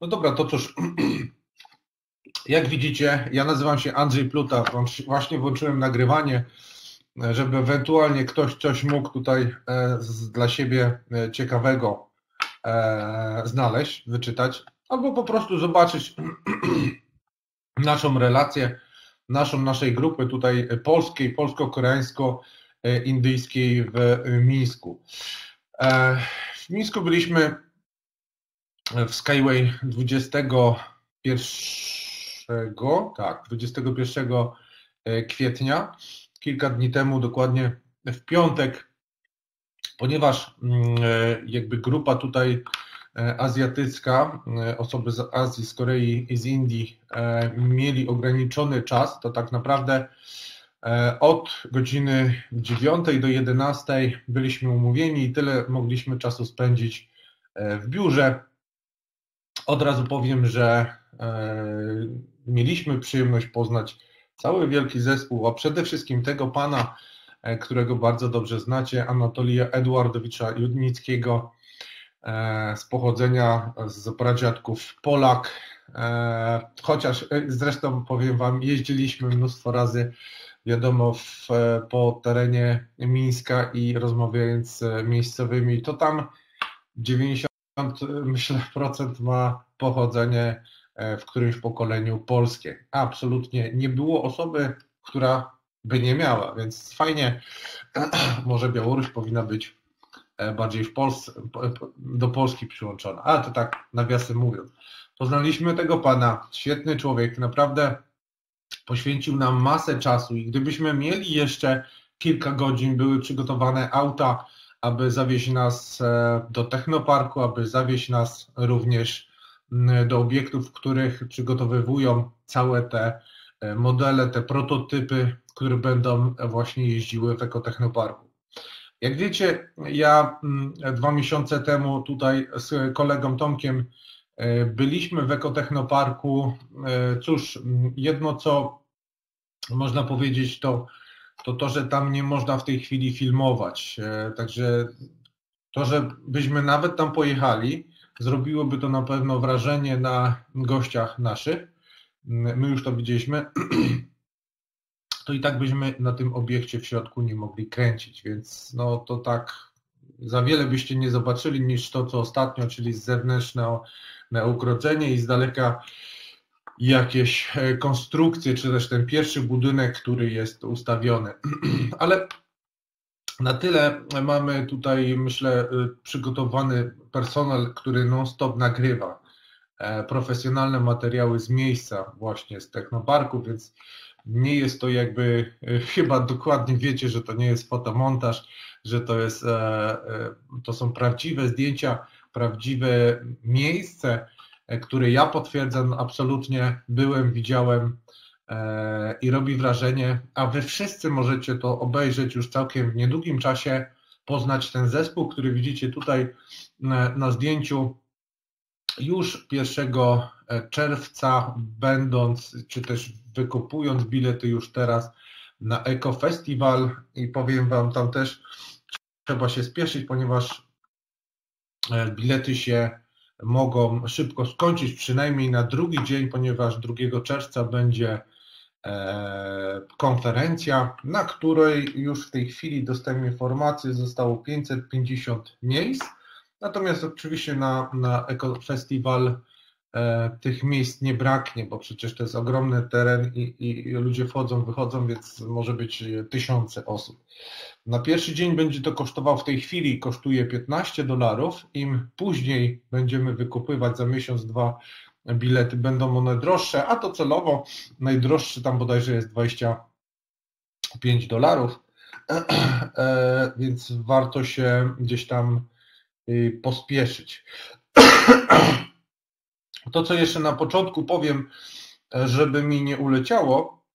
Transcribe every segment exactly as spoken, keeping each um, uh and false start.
No dobra, to cóż, jak widzicie, ja nazywam się Andrzej Pluta, właśnie włączyłem nagrywanie, żeby ewentualnie ktoś coś mógł tutaj dla siebie ciekawego znaleźć, wyczytać, albo po prostu zobaczyć naszą relację, naszą, naszej grupy tutaj polskiej, polsko-koreańsko-indyjskiej w Mińsku. W Mińsku byliśmy w Skyway dwudziestego pierwszego, tak, dwudziestego pierwszego kwietnia, kilka dni temu, dokładnie w piątek, ponieważ jakby grupa tutaj azjatycka, osoby z Azji, z Korei i z Indii mieli ograniczony czas, to tak naprawdę od godziny dziewiątej do jedenastej byliśmy umówieni i tyle mogliśmy czasu spędzić w biurze. Od razu powiem, że mieliśmy przyjemność poznać cały wielki zespół, a przede wszystkim tego pana, którego bardzo dobrze znacie, Anatolija Edwardowicza Judnickiego, z pochodzenia z pradziadków Polak, chociaż zresztą powiem wam, jeździliśmy mnóstwo razy, wiadomo, w, po terenie Mińska i rozmawiając z miejscowymi, to tam dziewięćdziesiąt myślę procent ma pochodzenie w którymś pokoleniu polskie. Absolutnie nie było osoby, która by nie miała, więc fajnie, może Białoruś powinna być bardziej w Polsce, do Polski przyłączona. Ale to tak nawiasem mówiąc. Poznaliśmy tego pana, świetny człowiek, naprawdę poświęcił nam masę czasu i gdybyśmy mieli jeszcze kilka godzin, były przygotowane auta, aby zawieźć nas do technoparku, aby zawieźć nas również do obiektów, w których przygotowywują całe te modele, te prototypy, które będą właśnie jeździły w ekotechnoparku. Jak wiecie, ja dwa miesiące temu tutaj z kolegą Tomkiem byliśmy w ekotechnoparku. Cóż, jedno co można powiedzieć to to, to że tam nie można w tej chwili filmować. Także to, że byśmy nawet tam pojechali, zrobiłoby to na pewno wrażenie na gościach naszych. My już to widzieliśmy. To i tak byśmy na tym obiekcie w środku nie mogli kręcić, więc no to tak za wiele byście nie zobaczyli niż to, co ostatnio, czyli z zewnętrzne ogrodzenie i z daleka jakieś konstrukcje, czy też ten pierwszy budynek, który jest ustawiony. Ale na tyle mamy tutaj, myślę, przygotowany personel, który non-stop nagrywa profesjonalne materiały z miejsca właśnie z technoparku, więc nie jest to jakby, chyba dokładnie wiecie, że to nie jest fotomontaż, że to jest, to są prawdziwe zdjęcia, prawdziwe miejsce, które ja potwierdzam, absolutnie byłem, widziałem i robi wrażenie, a wy wszyscy możecie to obejrzeć już całkiem w niedługim czasie, poznać ten zespół, który widzicie tutaj na zdjęciu. Już pierwszego czerwca, będąc, czy też wykupując bilety już teraz na Eko Festival, i powiem wam, tam też trzeba się spieszyć, ponieważ bilety się mogą szybko skończyć, przynajmniej na drugi dzień, ponieważ drugiego czerwca będzie konferencja, na której już w tej chwili dostałem informację, zostało pięćset pięćdziesiąt miejsc. Natomiast oczywiście na, na Eko Festival e, tych miejsc nie braknie, bo przecież to jest ogromny teren i, i ludzie wchodzą, wychodzą, więc może być tysiące osób. Na pierwszy dzień będzie to kosztowało, w tej chwili kosztuje piętnaście dolarów, im później będziemy wykupywać za miesiąc, dwa bilety, będą one droższe, a docelowo najdroższy tam bodajże jest dwadzieścia pięć dolarów, e, e, więc warto się gdzieś tam pospieszyć. To, co jeszcze na początku powiem, żeby mi nie uleciało,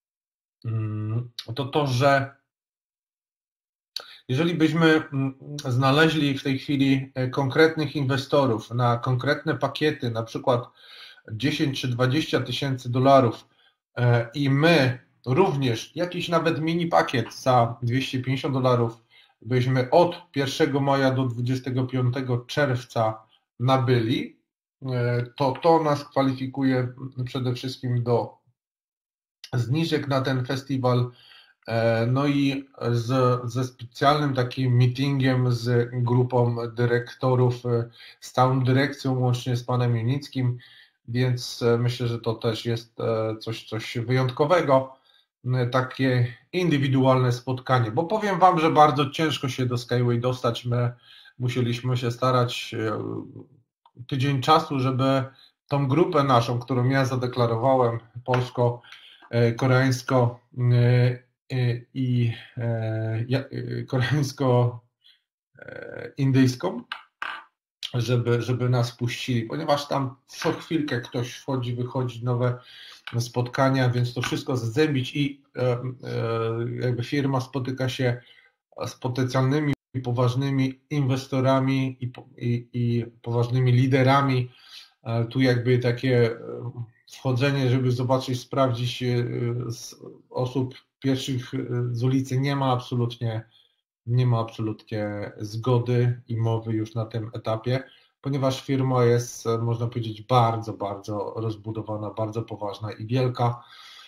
to to, że jeżeli byśmy znaleźli w tej chwili konkretnych inwestorów na konkretne pakiety, na przykład dziesięć czy dwadzieścia tysięcy dolarów i my również jakiś nawet mini pakiet za dwieście pięćdziesiąt dolarów byśmy od pierwszego maja do dwudziestego piątego czerwca nabyli, to to nas kwalifikuje przede wszystkim do zniżek na ten festiwal, no i z, ze specjalnym takim meetingiem z grupą dyrektorów, z całą dyrekcją, łącznie z panem Junickim, więc myślę, że to też jest coś, coś wyjątkowego, takie indywidualne spotkanie, bo powiem wam, że bardzo ciężko się do Skyway dostać. My musieliśmy się starać tydzień czasu, żeby tą grupę naszą, którą ja zadeklarowałem, polsko-koreańsko i koreańsko-indyjską, żeby, żeby nas puścili, ponieważ tam co chwilkę ktoś wchodzi, wychodzi, nowe spotkania, więc to wszystko zazębić i jakby firma spotyka się z potencjalnymi poważnymi inwestorami i, i, i poważnymi liderami. Tu jakby takie wchodzenie, żeby zobaczyć, sprawdzić z osób pierwszych z ulicy nie ma absolutnie, nie ma absolutnie zgody i mowy już na tym etapie, ponieważ firma jest, można powiedzieć, bardzo, bardzo rozbudowana, bardzo poważna i wielka.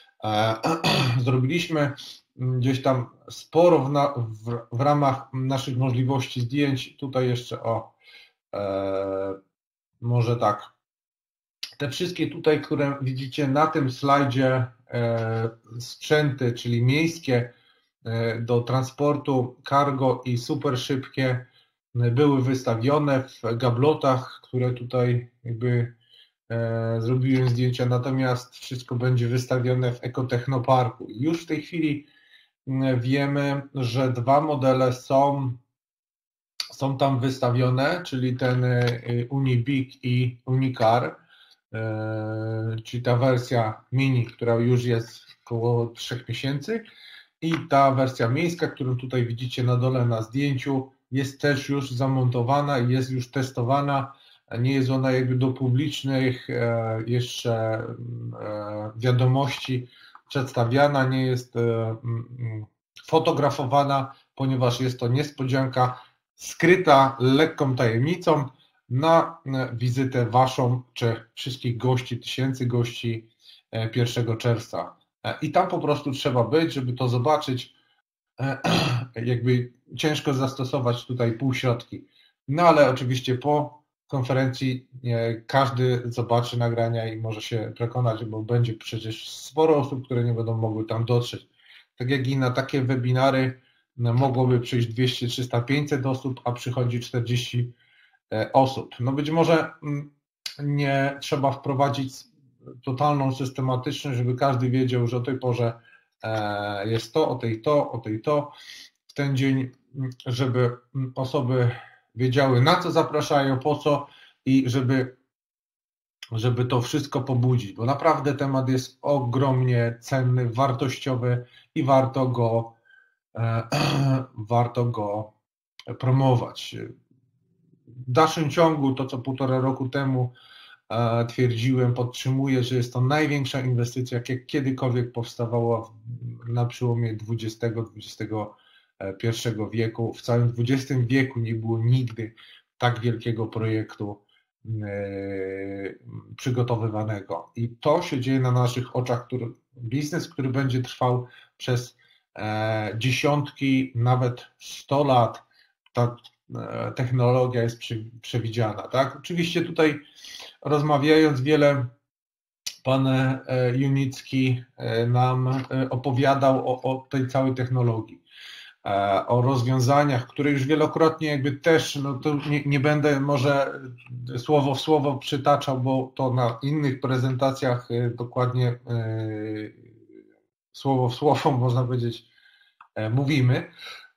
Zrobiliśmy gdzieś tam sporo w, na, w, w ramach naszych możliwości zdjęć. Tutaj jeszcze o, e, może tak, te wszystkie tutaj, które widzicie na tym slajdzie, e, sprzęty, czyli miejskie e, do transportu, cargo i super szybkie, były wystawione w gablotach, które tutaj jakby e, zrobiłem zdjęcia, natomiast wszystko będzie wystawione w Ekotechnoparku. Już w tej chwili wiemy, że dwa modele są, są tam wystawione, czyli ten Unibig i Unicar, e, czyli ta wersja mini, która już jest około trzech miesięcy, i ta wersja miejska, którą tutaj widzicie na dole na zdjęciu, jest też już zamontowana i jest już testowana. Nie jest ona jakby do publicznych jeszcze wiadomości przedstawiana, nie jest fotografowana, ponieważ jest to niespodzianka skryta lekką tajemnicą na wizytę waszą czy wszystkich gości, tysięcy gości pierwszego czerwca. I tam po prostu trzeba być, żeby to zobaczyć. Jakby ciężko zastosować tutaj półśrodki. No ale oczywiście po konferencji każdy zobaczy nagrania i może się przekonać, bo będzie przecież sporo osób, które nie będą mogły tam dotrzeć. Tak jak i na takie webinary mogłoby przyjść dwieście, trzysta, pięćset osób, a przychodzi czterdzieści osób. No być może nie trzeba wprowadzić totalną systematyczność, żeby każdy wiedział, że o tej porze jest to, o tej to, o tej to w ten dzień, żeby osoby wiedziały, na co zapraszają, po co, i żeby, żeby to wszystko pobudzić, bo naprawdę temat jest ogromnie cenny, wartościowy i warto go, warto go promować. W dalszym ciągu to, co półtora roku temu twierdziłem, podtrzymuję, że jest to największa inwestycja, jaka kiedykolwiek powstawała na przełomie dwudziestego do dwudziestego pierwszego wieku. W całym dwudziestym wieku nie było nigdy tak wielkiego projektu przygotowywanego. I to się dzieje na naszych oczach. Który, biznes, który będzie trwał przez dziesiątki, nawet sto lat, ta technologia jest przewidziana. Tak? Oczywiście tutaj rozmawiając wiele, pan Junicki nam opowiadał o, o tej całej technologii, o rozwiązaniach, które już wielokrotnie jakby też, no to nie, nie będę może słowo w słowo przytaczał, bo to na innych prezentacjach dokładnie słowo w słowo, można powiedzieć, mówimy.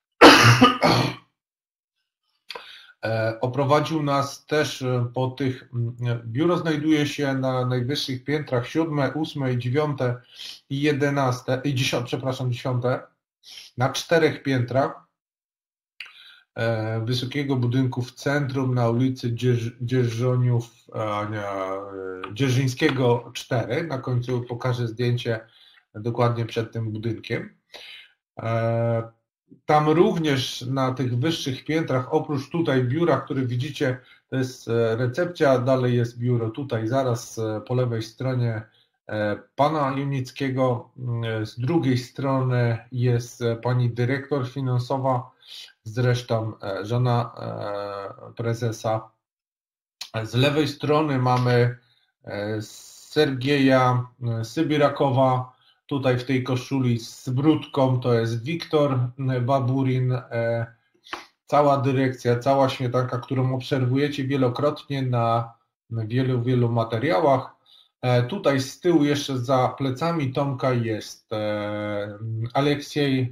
Oprowadził nas też po tych, biuro znajduje się na najwyższych piętrach, siódme, ósme, dziewiąte i jedenaste, i dziesiąte, przepraszam, dziesiąte, na czterech piętrach wysokiego budynku w centrum na ulicy Dzierżoniów, nie, Dzierżyńskiego cztery. Na końcu pokażę zdjęcie dokładnie przed tym budynkiem. Tam również na tych wyższych piętrach, oprócz tutaj biura, które widzicie To jest recepcja, dalej jest biuro tutaj, zaraz po lewej stronie pana Junickiego, z drugiej strony jest pani dyrektor finansowa, zresztą żona prezesa. Z lewej strony mamy Sergieja Sybirakowa, tutaj w tej koszuli z brudką, to jest Wiktor Baburin, cała dyrekcja, cała śmietanka, którą obserwujecie wielokrotnie na wielu, wielu materiałach. Tutaj z tyłu jeszcze za plecami Tomka jest Aleksiej,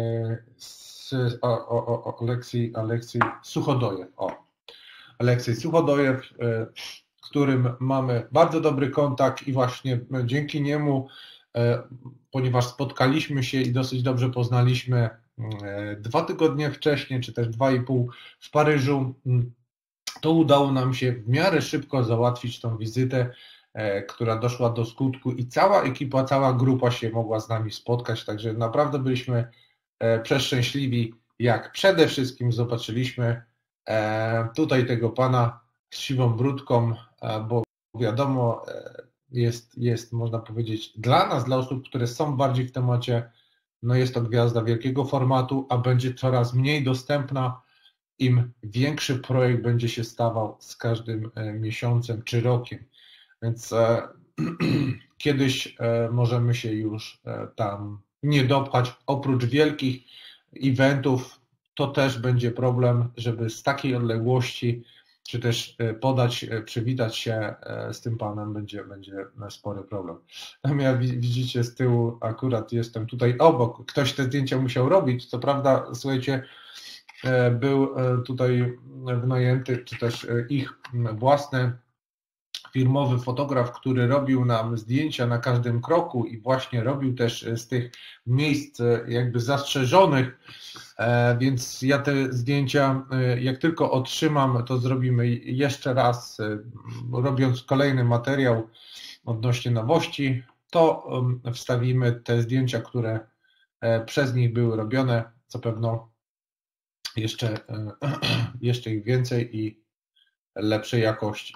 Aleksiej, Aleksiej Suchodojew. O. Aleksiej Suchodojew, z którym mamy bardzo dobry kontakt i właśnie dzięki niemu, ponieważ spotkaliśmy się i dosyć dobrze poznaliśmy dwa tygodnie wcześniej, czy też dwa i pół w Paryżu, to udało nam się w miarę szybko załatwić tą wizytę, która doszła do skutku i cała ekipa, cała grupa się mogła z nami spotkać, także naprawdę byliśmy przeszczęśliwi, jak przede wszystkim zobaczyliśmy tutaj tego pana z siwą brudką, bo wiadomo, jest, jest można powiedzieć dla nas, dla osób, które są bardziej w temacie, no jest to gwiazda wielkiego formatu, a będzie coraz mniej dostępna, im większy projekt będzie się stawał z każdym miesiącem czy rokiem. Więc e, kiedyś e, możemy się już e, tam nie dopchać. Oprócz wielkich eventów, to też będzie problem, żeby z takiej odległości, czy też podać, przywitać się z tym panem, będzie, będzie spory problem. Ja widzicie z tyłu, akurat jestem tutaj obok, ktoś te zdjęcia musiał robić, co prawda, słuchajcie, był tutaj wynajęty, czy też ich własny firmowy fotograf, który robił nam zdjęcia na każdym kroku i właśnie robił też z tych miejsc jakby zastrzeżonych, więc ja te zdjęcia, jak tylko otrzymam, to zrobimy jeszcze raz, robiąc kolejny materiał odnośnie nowości, to wstawimy te zdjęcia, które przez nich były robione, co pewno jeszcze, jeszcze ich więcej i lepszej jakości.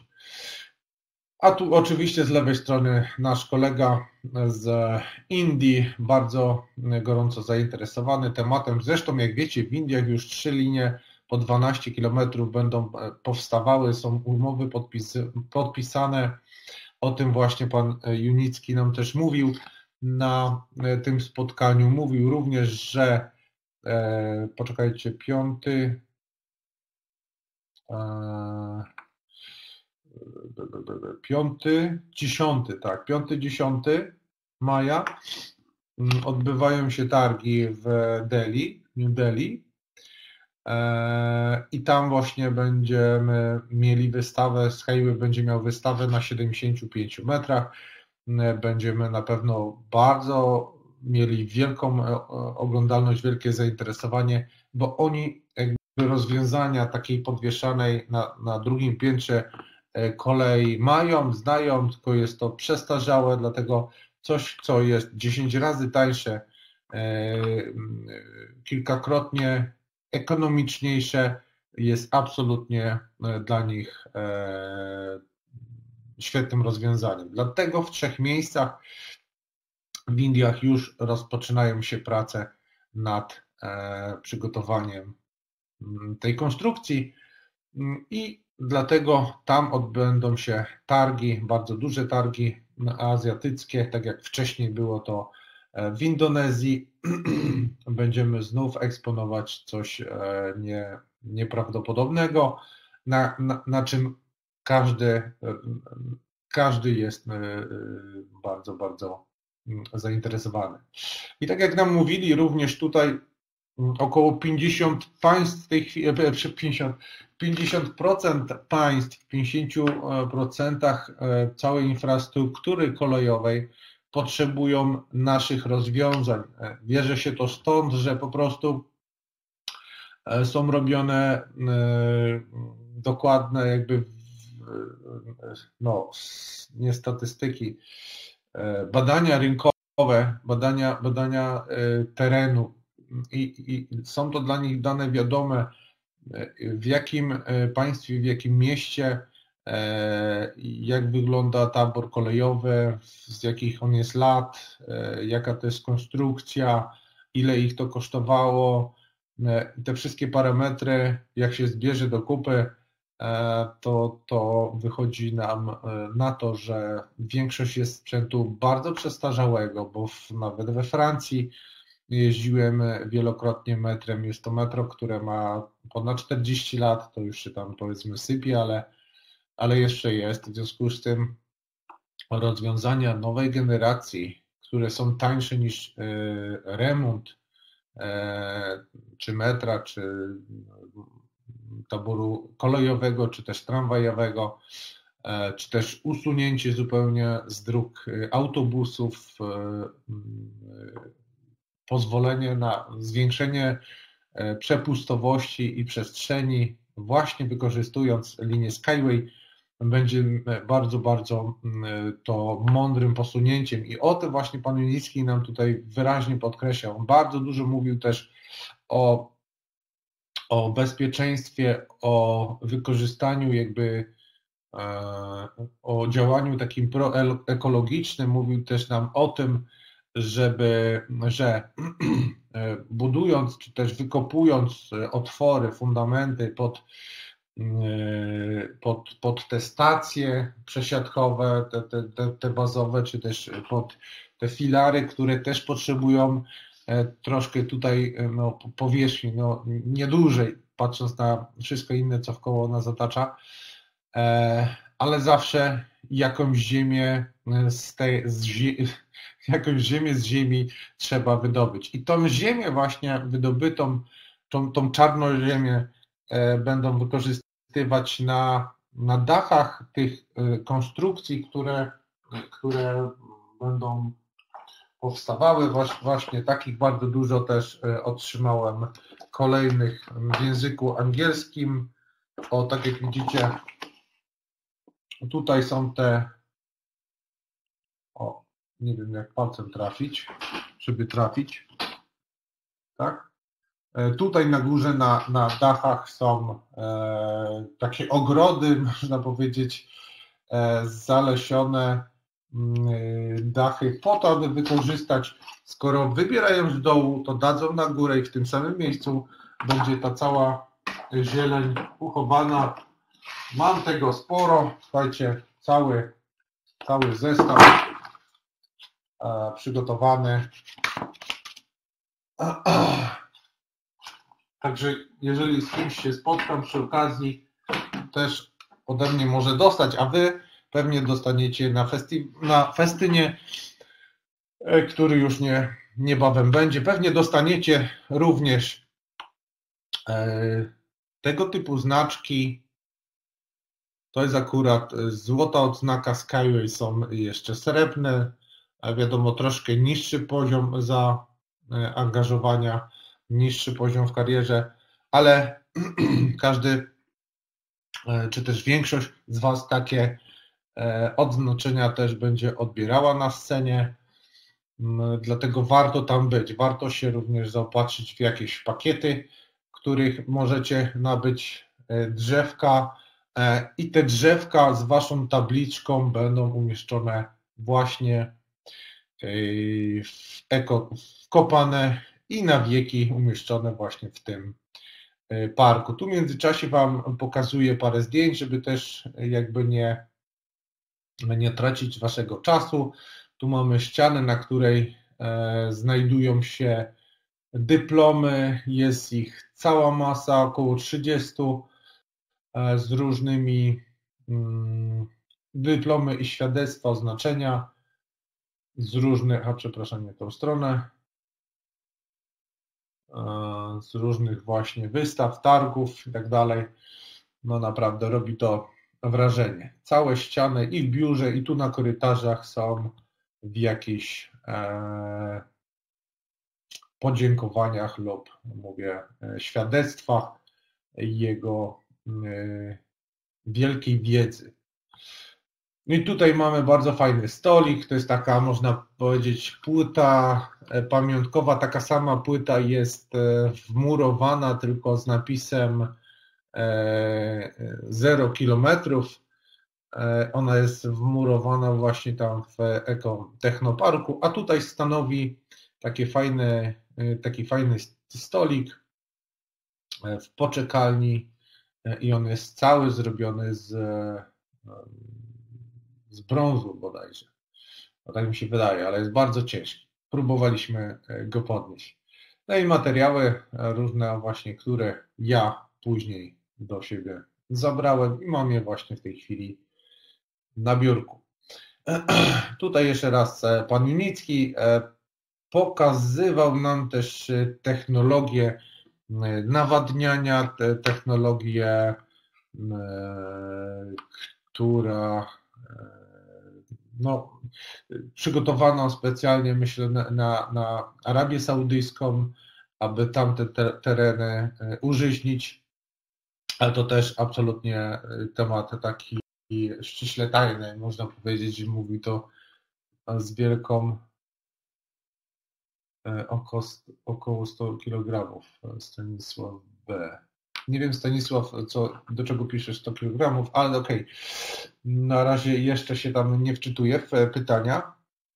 A tu oczywiście z lewej strony nasz kolega z Indii, bardzo gorąco zainteresowany tematem. Zresztą jak wiecie, w Indiach już trzy linie po dwanaście kilometrów będą powstawały, są umowy podpis, podpisane. O tym właśnie pan Junicki nam też mówił na tym spotkaniu. Mówił również, że e, poczekajcie, piąty e, piąty, dziesiąty, tak, piąty, dziesiąty maja odbywają się targi w Delhi, New Delhi i tam właśnie będziemy mieli wystawę, Skyway będzie miał wystawę na siedemdziesięciu pięciu metrach, będziemy na pewno bardzo mieli wielką oglądalność, wielkie zainteresowanie, bo oni jakby rozwiązania takiej podwieszanej na, na drugim piętrze kolei mają, znają, tylko jest to przestarzałe, dlatego coś, co jest dziesięć razy tańsze, kilkakrotnie ekonomiczniejsze, jest absolutnie dla nich świetnym rozwiązaniem. Dlatego w trzech miejscach w Indiach już rozpoczynają się prace nad przygotowaniem tej konstrukcji i dlatego tam odbędą się targi, bardzo duże targi azjatyckie, tak jak wcześniej było to w Indonezji. Będziemy znów eksponować coś nie, nieprawdopodobnego, na, na, na czym każdy, każdy jest bardzo, bardzo zainteresowany. I tak jak nam mówili, również tutaj około pięćdziesiąt państw w tej chwili, pięćdziesiąt, pięćdziesiąt procent państw, w pięćdziesięciu procentach całej infrastruktury kolejowej potrzebują naszych rozwiązań. Bierze się to stąd, że po prostu są robione dokładne jakby no, nie statystyki, badania rynkowe, badania, badania terenu i, i są to dla nich dane wiadome, w jakim państwie, w jakim mieście, jak wygląda tabor kolejowy, z jakich on jest lat, jaka to jest konstrukcja, ile ich to kosztowało. Te wszystkie parametry, jak się zbierze do kupy, to, to wychodzi nam na to, że większość jest sprzętu bardzo przestarzałego, bo w, nawet we Francji jeździłem wielokrotnie metrem. Jest to metro, które ma ponad czterdzieści lat, to już się tam powiedzmy sypie, ale, ale jeszcze jest. W związku z tym rozwiązania nowej generacji, które są tańsze niż remont czy metra, czy taboru kolejowego, czy też tramwajowego, czy też usunięcie zupełnie z dróg autobusów, pozwolenie na zwiększenie przepustowości i przestrzeni, właśnie wykorzystując linię Skyway, będzie bardzo, bardzo to mądrym posunięciem i o tym właśnie pan Junicki nam tutaj wyraźnie podkreślał. On bardzo dużo mówił też o, o bezpieczeństwie, o wykorzystaniu jakby, o działaniu takim proekologicznym. Mówił też nam o tym, żeby, że budując czy też wykopując otwory, fundamenty pod Pod, pod te stacje przesiadkowe, te, te, te, te bazowe, czy też pod te filary, które też potrzebują troszkę tutaj no, powierzchni, no, nie dłużej, patrząc na wszystko inne, co wkoło nas otacza, ale zawsze jakąś ziemię z tej, z zie, jakąś ziemię z ziemi trzeba wydobyć. I tą ziemię właśnie wydobytą, tą, tą czarną ziemię będą wykorzystywać na, na dachach tych konstrukcji, które, które będą powstawały. Właśnie takich bardzo dużo też otrzymałem kolejnych w języku angielskim. O, tak jak widzicie, tutaj są te, o, nie wiem jak palcem trafić, żeby trafić, tak? Tutaj na górze, na, na dachach są e, takie ogrody, można powiedzieć, e, zalesione e, dachy po to, aby wykorzystać, skoro wybierają z dołu, to dadzą na górę i w tym samym miejscu będzie ta cała zieleń uchowana. Mam tego sporo, słuchajcie, cały, cały zestaw e, przygotowany. Także jeżeli z kimś się spotkam przy okazji, też ode mnie może dostać, a wy pewnie dostaniecie na, festi na festynie, który już nie, niebawem będzie. Pewnie dostaniecie również e, tego typu znaczki. To jest akurat złota odznaka Skyway, są jeszcze srebrne, a wiadomo troszkę niższy poziom zaangażowania, niższy poziom w karierze, ale każdy, czy też większość z Was takie odznaczenia też będzie odbierała na scenie, dlatego warto tam być. Warto się również zaopatrzyć w jakieś pakiety, których możecie nabyć drzewka i te drzewka z Waszą tabliczką będą umieszczone właśnie w eko, wkopane i na wieki umieszczone właśnie w tym parku. Tu w międzyczasie Wam pokazuję parę zdjęć, żeby też jakby nie, nie tracić Waszego czasu. Tu mamy ścianę, na której znajdują się dyplomy, jest ich cała masa, około trzydzieści z różnymi dyplomy i świadectwa, oznaczenia z różnych, a przepraszam, nie tą stronę, z różnych właśnie wystaw, targów i tak dalej. No naprawdę robi to wrażenie. Całe ściany i w biurze, i tu na korytarzach są w jakichś e, podziękowaniach lub mówię świadectwach jego e, wielkiej wiedzy. I tutaj mamy bardzo fajny stolik, to jest taka, można powiedzieć, płyta pamiątkowa, taka sama płyta jest wmurowana, tylko z napisem zero kilometrów. Ona jest wmurowana właśnie tam w ekotechnoparku, a tutaj stanowi taki fajny, taki fajny stolik w poczekalni i on jest cały zrobiony z, z brązu bodajże. No tak mi się wydaje, ale jest bardzo ciężki. Próbowaliśmy go podnieść. No i materiały różne właśnie, które ja później do siebie zabrałem i mam je właśnie w tej chwili na biurku. Tutaj jeszcze raz pan Junicki pokazywał nam też technologię nawadniania, te technologię, która no, przygotowaną specjalnie, myślę, na, na, na Arabię Saudyjską, aby tamte te, tereny użyźnić, ale to też absolutnie temat taki ściśle tajny, można powiedzieć, że mówi to z wielką około sto kilogramów. Stanisław B. Nie wiem, Stanisław, co, do czego piszesz sto kilogramów, ale okej. Okay. Na razie jeszcze się tam nie wczytuję w pytania.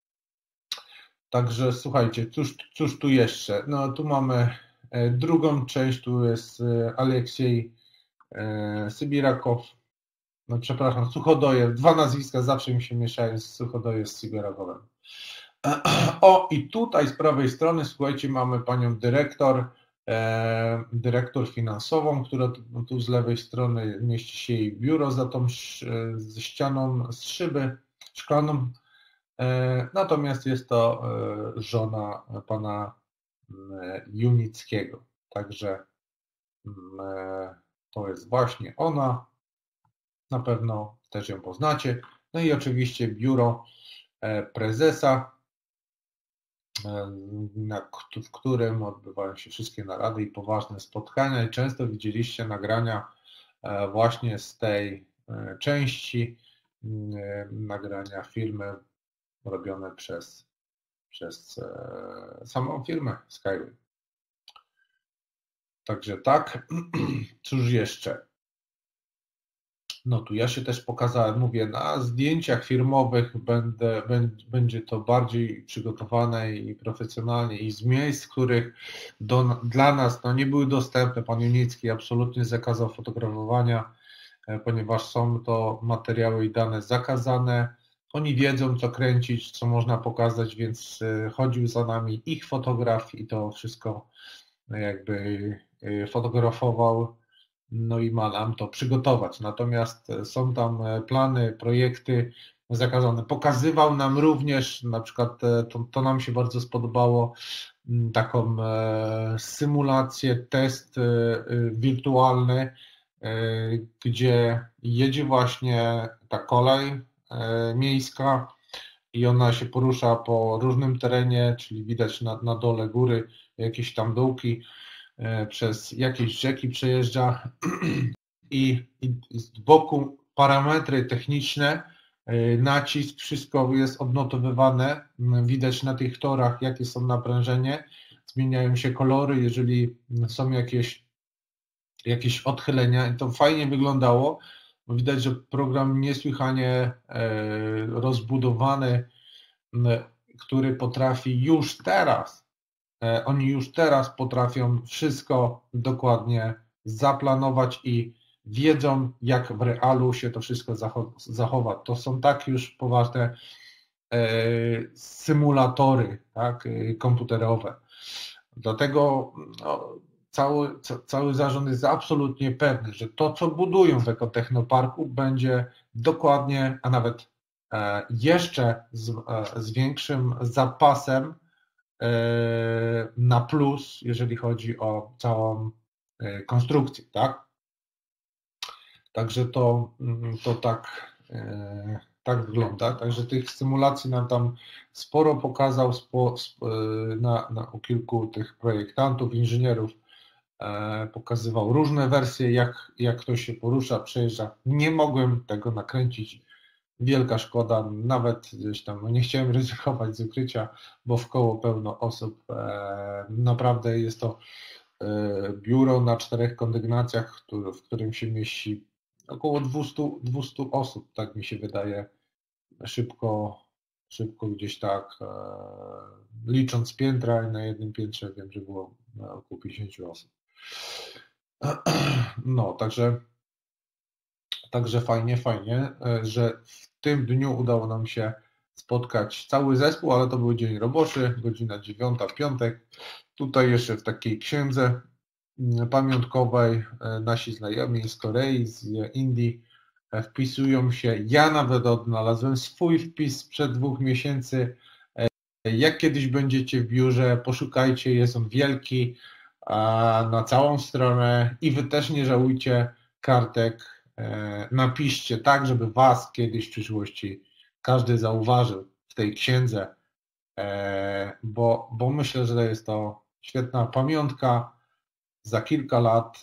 Także słuchajcie, cóż, cóż tu jeszcze? No tu mamy drugą część, tu jest Aleksiej Sybirakow, no przepraszam, Suchodojew. Dwa nazwiska zawsze mi się mieszają z Suchodojew z Sybirakowem. O, i tutaj z prawej strony, słuchajcie, mamy panią dyrektor, e, dyrektor finansową, która tu, tu z lewej strony mieści się jej biuro za tą ze ścianą z szyby szklaną. E, natomiast jest to e, żona pana e, Junickiego. Także e, to jest właśnie ona. Na pewno też ją poznacie. No i oczywiście biuro e, prezesa, Na, w którym odbywają się wszystkie narady i poważne spotkania i często widzieliście nagrania właśnie z tej części, nagrania, filmy robione przez, przez samą firmę Skyway. Także tak, cóż jeszcze? No tu ja się też pokazałem, mówię, na zdjęciach firmowych będę, będzie to bardziej przygotowane i profesjonalnie i z miejsc, których do, dla nas no, nie były dostępne. Pan Junicki absolutnie zakazał fotografowania, ponieważ są to materiały i dane zakazane. Oni wiedzą, co kręcić, co można pokazać, więc chodził za nami ich fotograf i to wszystko jakby fotografował. No i ma nam to przygotować. Natomiast są tam plany, projekty zakazane. Pokazywał nam również, na przykład to, to nam się bardzo spodobało, taką symulację, test wirtualny, gdzie jedzie właśnie ta kolej miejska i ona się porusza po różnym terenie, czyli widać na, na dole góry jakieś tam dołki, przez jakieś rzeki przejeżdża i, i z boku parametry techniczne, nacisk, wszystko jest odnotowywane, widać na tych torach, jakie są naprężenie, zmieniają się kolory, jeżeli są jakieś, jakieś odchylenia i to fajnie wyglądało, bo widać, że program niesłychanie rozbudowany, który potrafi już teraz, oni już teraz potrafią wszystko dokładnie zaplanować i wiedzą, jak w realu się to wszystko zachowa. To są tak już poważne symulatory, tak, komputerowe. Dlatego no, cały, cały zarząd jest absolutnie pewny, że to, co budują w ekotechnoparku, będzie dokładnie, a nawet jeszcze z, z większym zapasem na plus, jeżeli chodzi o całą konstrukcję, tak? Także to, to tak, tak wygląda. Także tych symulacji nam tam sporo pokazał spo, na, na, u kilku tych projektantów, inżynierów. Pokazywał różne wersje, jak, jak to się porusza, przejeżdża. Nie mogłem tego nakręcić. Wielka szkoda, nawet gdzieś tam no nie chciałem ryzykować z ukrycia, bo wkoło pełno osób. Naprawdę jest to biuro na czterech kondygnacjach, w którym się mieści około dwieście, dwieście osób, tak mi się wydaje, szybko, szybko gdzieś tak, licząc piętra, i na jednym piętrze wiem, że było około pięćdziesiąt osób. No, także, także fajnie, fajnie, że w tym dniu udało nam się spotkać cały zespół, ale to był dzień roboczy, godzina dziewiąta, piątek. Tutaj jeszcze w takiej księdze pamiątkowej nasi znajomi z Korei, z Indii wpisują się. Ja nawet odnalazłem swój wpis sprzed dwóch miesięcy. Jak kiedyś będziecie w biurze, poszukajcie, jest on wielki na całą stronę i wy też nie żałujcie kartek. Napiszcie tak, żeby was kiedyś w przyszłości każdy zauważył w tej księdze, bo, bo myślę, że jest to świetna pamiątka. Za kilka lat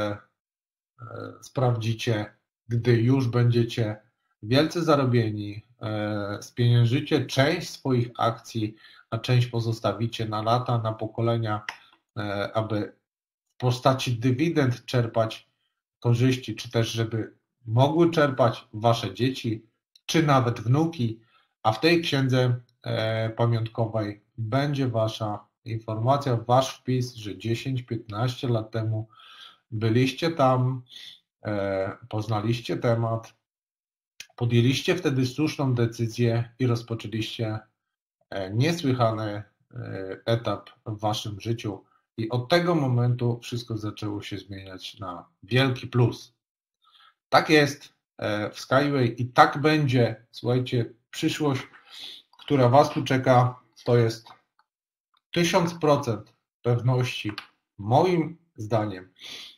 sprawdzicie, gdy już będziecie wielce zarobieni, spieniężycie część swoich akcji, a część pozostawicie na lata, na pokolenia, aby w postaci dywidend czerpać korzyści, czy też żeby mogły czerpać wasze dzieci, czy nawet wnuki, a w tej księdze pamiątkowej będzie wasza informacja, wasz wpis, że dziesięć piętnaście lat temu byliście tam, poznaliście temat, podjęliście wtedy słuszną decyzję i rozpoczęliście niesłychany etap w waszym życiu. I od tego momentu wszystko zaczęło się zmieniać na wielki plus. Tak jest w Skyway i tak będzie. Słuchajcie, przyszłość, która was tu czeka, to jest tysiąc procent pewności, moim zdaniem,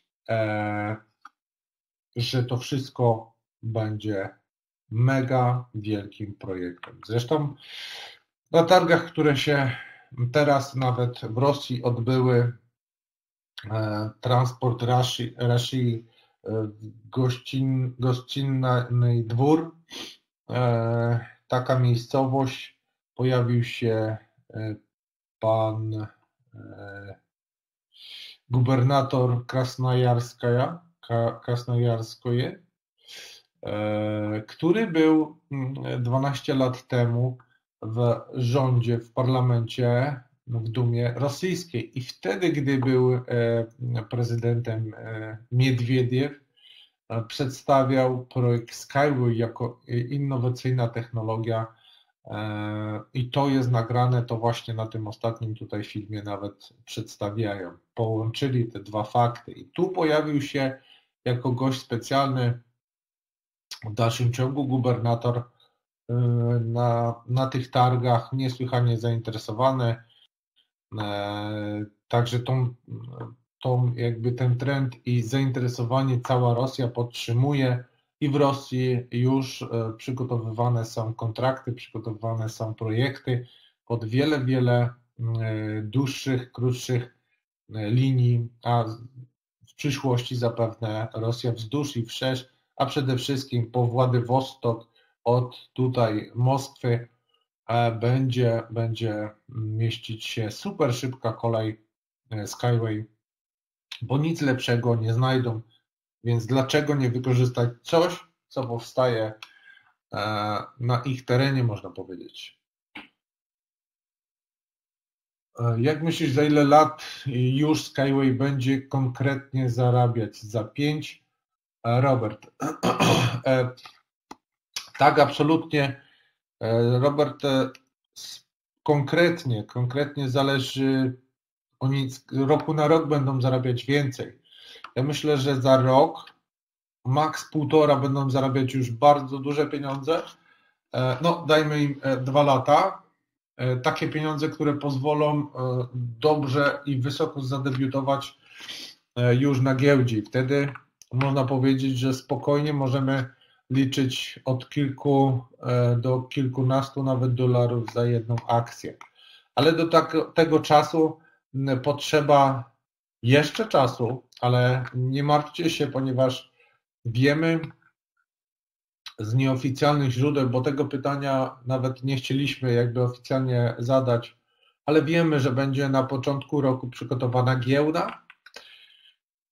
że to wszystko będzie mega wielkim projektem. Zresztą na targach, które się teraz nawet w Rosji odbyły, Transport Rashii, gościn, gościnny dwór, taka miejscowość, pojawił się pan gubernator Krasnojarskaja, Krasnojarskoje, który był dwanaście lat temu w rządzie, w parlamencie, w Dumie rosyjskiej i wtedy, gdy był prezydentem Miedwiediew, przedstawiał projekt Skyway jako innowacyjna technologia i to jest nagrane, to właśnie na tym ostatnim tutaj filmie nawet przedstawiają. Połączyli te dwa fakty i tu pojawił się jako gość specjalny w dalszym ciągu gubernator na, na tych targach, niesłychanie zainteresowany. Także tą, tą jakby ten trend i zainteresowanie cała Rosja podtrzymuje i w Rosji już przygotowywane są kontrakty, przygotowywane są projekty pod wiele, wiele dłuższych, krótszych linii, a w przyszłości zapewne Rosja wzdłuż i wszerz, a przede wszystkim po Władywostok od tutaj Moskwy będzie, będzie mieścić się super szybka kolej Skyway, bo nic lepszego nie znajdą, więc dlaczego nie wykorzystać coś, co powstaje na ich terenie, można powiedzieć. Jak myślisz, za ile lat już Skyway będzie konkretnie zarabiać? Za pięć? Robert. Tak, absolutnie. Robert, konkretnie, konkretnie zależy, oni z roku na rok będą zarabiać więcej. Ja myślę, że za rok, maks półtora będą zarabiać już bardzo duże pieniądze. No, dajmy im dwa lata. Takie pieniądze, które pozwolą dobrze i wysoko zadebiutować już na giełdzie. Wtedy można powiedzieć, że spokojnie możemy liczyć od kilku do kilkunastu nawet dolarów za jedną akcję. Ale do tak, tego czasu potrzeba jeszcze czasu, ale nie martwcie się, ponieważ wiemy z nieoficjalnych źródeł, bo tego pytania nawet nie chcieliśmy jakby oficjalnie zadać, ale wiemy, że będzie na początku roku przygotowana giełda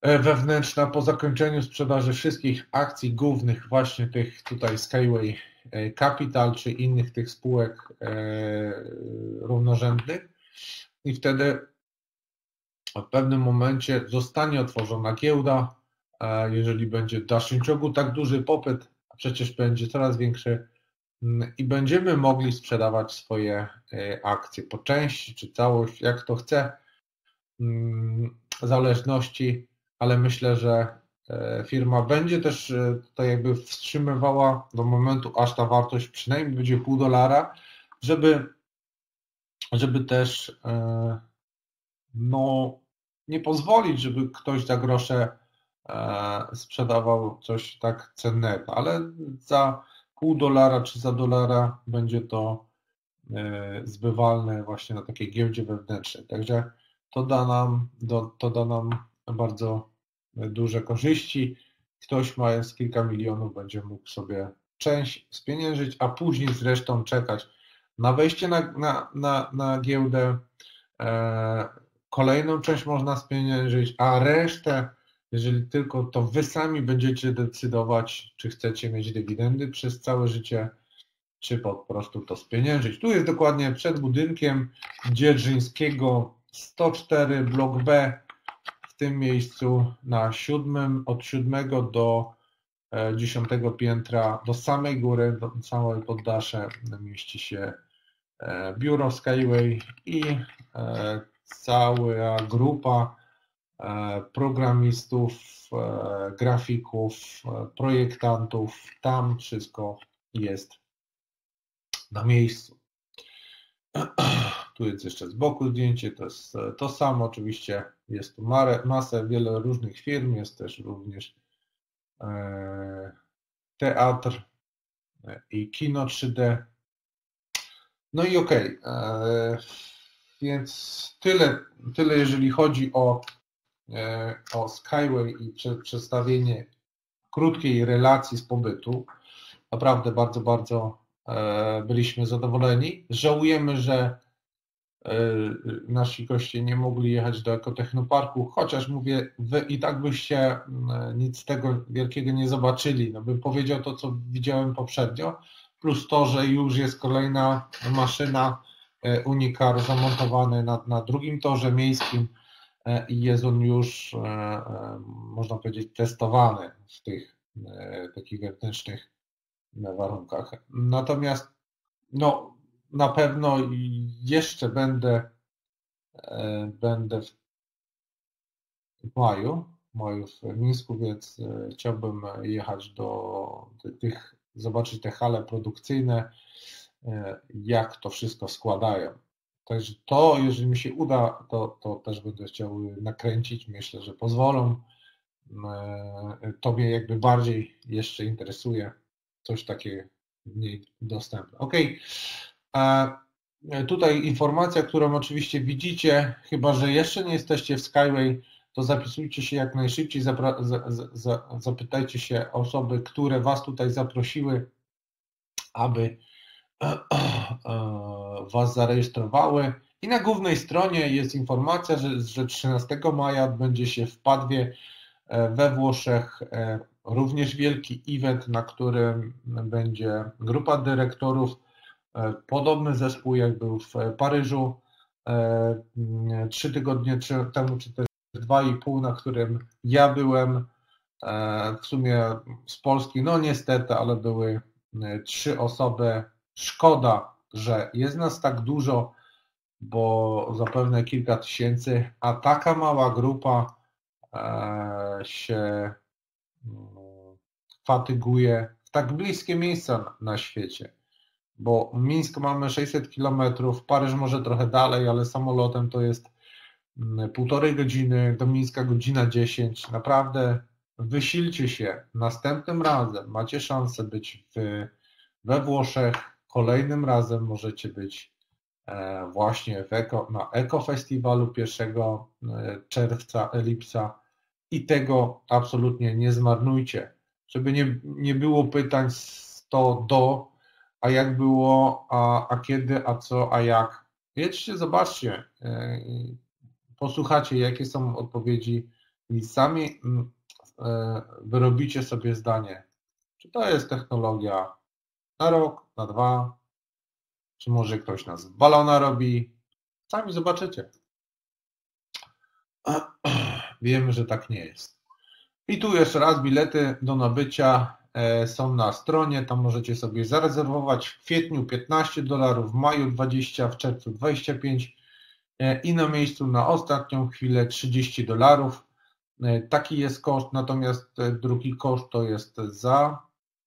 wewnętrzna po zakończeniu sprzedaży wszystkich akcji głównych właśnie tych tutaj Skyway Capital czy innych tych spółek równorzędnych i wtedy w pewnym momencie zostanie otworzona giełda, jeżeli będzie w dalszym ciągu tak duży popyt, a przecież będzie coraz większy i będziemy mogli sprzedawać swoje akcje po części czy całość, jak to chce, w zależności, ale myślę, że firma będzie też tutaj jakby wstrzymywała do momentu, aż ta wartość przynajmniej będzie pół dolara, żeby, żeby też no, nie pozwolić, żeby ktoś za grosze sprzedawał coś tak cennego, ale za pół dolara czy za dolara będzie to zbywalne właśnie na takiej giełdzie wewnętrznej. Także to da nam, to da nam bardzo duże korzyści. Ktoś mając kilka milionów będzie mógł sobie część spieniężyć, a później zresztą czekać na wejście na, na, na, na giełdę. Kolejną część można spieniężyć, a resztę, jeżeli tylko to wy sami będziecie decydować, czy chcecie mieć dywidendy przez całe życie, czy po prostu to spieniężyć. Tu jest dokładnie przed budynkiem Dzierżyńskiego sto cztery, blok B, w tym miejscu na siódmym, od siódmego do dziesiątego piętra, do samej góry, do całej poddasze mieści się biuro Skyway i cała grupa programistów, grafików, projektantów, tam wszystko jest na miejscu. Tu jest jeszcze z boku zdjęcie, to jest to samo, oczywiście jest tu masę, wiele różnych firm, jest też również teatr i kino trzy D. No i okej, okay. Więc tyle, tyle jeżeli chodzi o, o Skyway i przedstawienie krótkiej relacji z pobytu. Naprawdę bardzo, bardzo byliśmy zadowoleni. Żałujemy, że nasi goście nie mogli jechać do Ekotechnoparku, chociaż mówię, wy i tak byście nic z tego wielkiego nie zobaczyli. No bym powiedział to, co widziałem poprzednio, plus to, że już jest kolejna maszyna Unicar zamontowany na, na drugim torze miejskim i jest on już, można powiedzieć, testowany w tych takich wewnętrznych warunkach. Natomiast no, na pewno jeszcze będę, będę w maju, w maju w Mińsku, więc chciałbym jechać do tych, zobaczyć te hale produkcyjne, jak to wszystko składają. Także to, jeżeli mi się uda, to, to też będę chciał nakręcić. Myślę, że pozwolą. To mnie jakby bardziej jeszcze interesuje. Coś takiego mniej dostępne. Ok. Tutaj informacja, którą oczywiście widzicie, chyba że jeszcze nie jesteście w Skyway, to zapisujcie się jak najszybciej, zapra- za, za, zapytajcie się osoby, które Was tutaj zaprosiły, aby Was zarejestrowały. I na głównej stronie jest informacja, że, że trzynastego maja odbędzie się w Padwie we Włoszech również wielki event, na którym będzie grupa dyrektorów, podobny zespół jak był w Paryżu trzy tygodnie temu, czy też dwa i pół, na którym ja byłem, w sumie z Polski, no niestety, ale były trzy osoby. Szkoda, że jest nas tak dużo, bo zapewne kilka tysięcy, a taka mała grupa się fatyguje w tak bliskie miejsca na świecie, bo Mińsk mamy sześćset kilometrów, Paryż może trochę dalej, ale samolotem to jest półtorej godziny, do Mińska godzina dziesięć. Naprawdę wysilcie się, następnym razem macie szansę być w, we Włoszech, kolejnym razem możecie być właśnie w Eko, na Ekofestiwalu pierwszego czerwca, lipca i tego absolutnie nie zmarnujcie. Żeby nie, nie było pytań sto do, a jak było, a, a kiedy, a co, a jak. Jedźcie, zobaczcie, posłuchacie, jakie są odpowiedzi, i sami wyrobicie sobie zdanie, czy to jest technologia na rok, na dwa, czy może ktoś nas w balona robi. Sami zobaczycie. Wiemy, że tak nie jest. I tu jeszcze raz bilety do nabycia są na stronie, tam możecie sobie zarezerwować w kwietniu piętnaście dolarów, w maju dwadzieścia, w czerwcu dwadzieścia pięć i na miejscu na ostatnią chwilę trzydzieści dolarów. Taki jest koszt, natomiast drugi koszt to jest za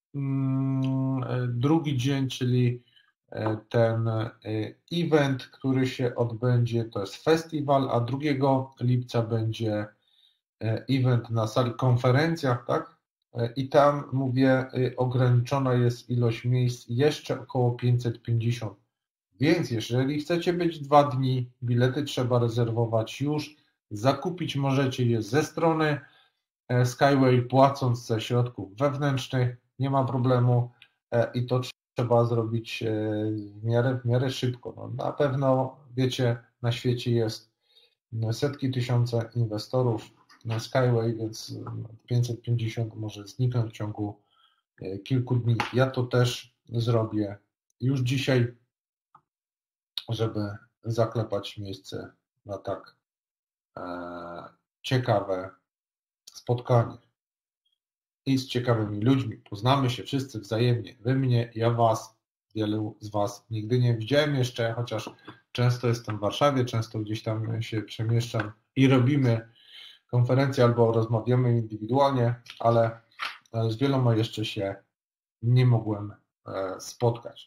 drugi dzień, czyli ten event, który się odbędzie, to jest festiwal, a drugiego lipca będzie event na sali konferencjach, tak? I tam, mówię, ograniczona jest ilość miejsc, jeszcze około pięćset pięćdziesiąt. Więc jeżeli chcecie być dwa dni, bilety trzeba rezerwować już, zakupić możecie je ze strony Skyway, płacąc ze środków wewnętrznych, nie ma problemu i to trzeba zrobić w miarę, w miarę szybko. No, na pewno, wiecie, na świecie jest setki tysiące inwestorów na Skyway, więc pięćset pięćdziesiąt może zniknąć w ciągu kilku dni. Ja to też zrobię już dzisiaj, żeby zaklepać miejsce na tak e, ciekawe spotkanie. I z ciekawymi ludźmi. Poznamy się wszyscy wzajemnie. Wy mnie, ja was, wielu z was nigdy nie widziałem jeszcze, chociaż często jestem w Warszawie, często gdzieś tam się przemieszczam i robimy konferencje albo rozmawiamy indywidualnie, ale z wieloma jeszcze się nie mogłem spotkać.